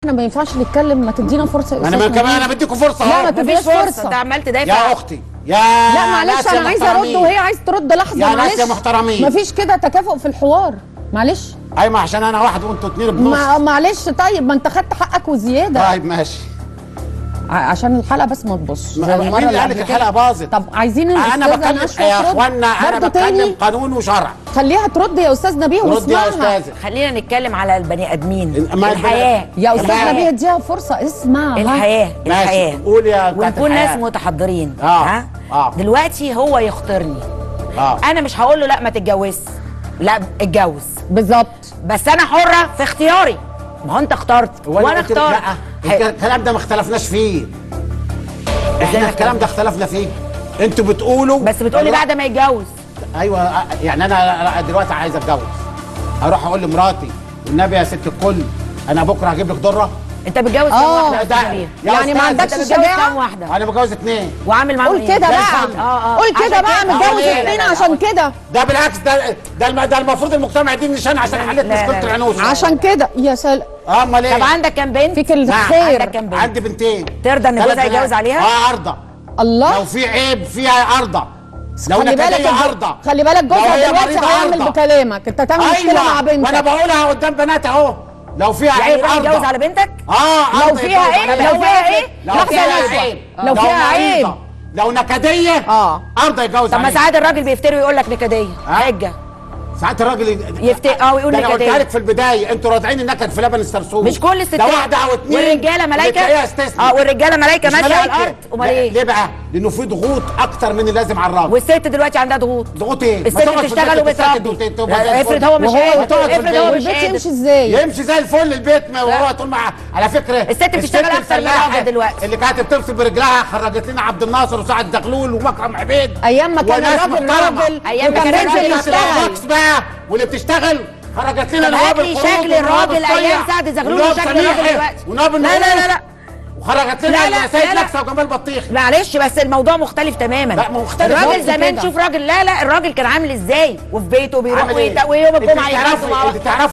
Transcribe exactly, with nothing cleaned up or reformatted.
احنا ما ينفعش نتكلم، ما تدينا فرصه يا انا استاذ كمان نبيل. انا بديكم فرصه لا ما اهو. تديناش فرصه. انت عمال تدافع يا اختي يا لا معلش انا عايزه ارد وهي عايزه ترد لحظه. يا معلش ناس يا محترمين، مفيش كده تكافؤ في الحوار. معلش ايوه عشان انا واحد وانتوا اتنين بنص. ما معلش طيب ما انت خدت حقك وزياده. طيب ماشي ع- عشان الحلقه بس ما تبصش. مين اللي قال لك الحلقه باظت؟ طب عايزين انا بتكلم يا اخوانا، انا بتكلم قانون وشرع. خليها ترد يا استاذ نبيه رد يا واسمعها. استاذ. خلينا نتكلم على البني ادمين، ما الحياه يا استاذ الحياة. نبيه اديها فرصه اسمع. الحياه الحياه ماشي قول يا بتاعت ونكون الحياة. ناس متحضرين. اه ها اه دلوقتي هو يختارني، اه انا مش هقول له لا ما تتجوزش، لا اتجوز، بالظبط. بس انا حره في اختياري. ما هو انت اخترت وانا قلت لك اخترت. لا، الكلام ده ما اختلفناش فيه. احنا الكلام ده اختلفنا فيه. انتوا بتقولوا بس بتقولي بعد ما يتجوز. ايوه يعني انا دلوقتي عايز اتجوز، هروح اقول لمراتي والنبي يا ست الكل انا بكره هجيب لك ضره. انت بتجوز كام اه واحده يا ده- أستاذ نبيل؟ يعني ما عندكش انت بتجوز كام شجاعه؟ واحده؟ انا بتجوز اتنين. وعامل معاهم قول ايه؟ كده زي بقى. الفل. اه اه قول كده عشان بقى كده- متجوز لا، لا، اتنين لا، لا. عشان كده. ده بالعكس، ده ده الم- ده المفروض المجتمع يديني نشان عشان حلت لا، لا، مشكله لا. العنوسه. عشان كده يا سلام. امال ايه؟ طب عندك كام بنت؟ فيك الخير. عندك كام بنت؟ عندي بنتين. ترضى ان ثلاث جوزها بنات. يتجوز عليها؟ اه ارضى. الله. لو في عيب فيها ارضى، لو خلي بالك نكديه الج- ارضى. خلي بالك لو جوزها هي دلوقتي مريضة هيعمل أرضى. بكلامك، انت تعمل مشكله مع وانا بنتك. بقولها قدام بنات اهو، لو فيها يعني عيب يروح ارضى. يتجوز على بنتك؟ اه لو أرضى فيها يتجوز ايه؟ عليها. لو فيها ايه؟ لو لحظة فيها لحظة. عيب، لو فيها عيب. مريضة، لو نكديه اه ارضى يتجوز طب ما عليها. ساعات الراجل بيفتري ويقول لك نكديه حجه. ساعات الراجل يفتق- اه ويقول ده انا نكدية. قلتها لك في البدايه، انتوا راضعين النكد في لبن السرسوم. مش كل الستات، ده واحده او اتنين والرجاله ملايكه. بتلاقيها استثناء. اه والرجاله ملايكه مش ماشيه على ملايكة. الارض. امال لا، ايه؟ ليه بقى؟ لانه في ضغوط اكتر من اللازم على الراجل. والست دلوقتي عندها ضغوط. ضغوط ايه؟ الست بتشتغل وبتربي. لا، افرض هو مش وهو قادر، وتقعد في افرض هو البيت. مش البيت قادر. يمشي ازاي؟ يمشي زي الفل البيت ما وهو طول مع على فكره الست بتشتغل أكتر من الفلاحة الراجل دلوقتي. اللي كانت بتغسل برجلها خرجت لنا عبد الناصر وسعد دغلول ومكرم عبيد. ايام ما كان وناس الراجل محترمة. راجل أيام ما وكان كان بينزل الراجل يشتغل. الوكس بقى واللي بتشتغل خرجت لنا طب نواب هات لي الخروج شكل ونواب الراجل الصيع أيام سعد زغلول ونواب وشكل الراجل سميحة دلوقتي. ونواب لا، لا، لا، لا. وخرجت لا، لنا لا، سيد لا، لا. لكسه وجمال بطيخ. معلش بس الموضوع مختلف تماما. لا، مختلف. الراجل بالظبط زمان كده. شوف راجل، لا لا الراجل كان عامل ازاي وفي بيته بيروح عامل إيه؟ ويت- ويوم أنت الجمعه تعرفي- يغسل مع أنت تعرفي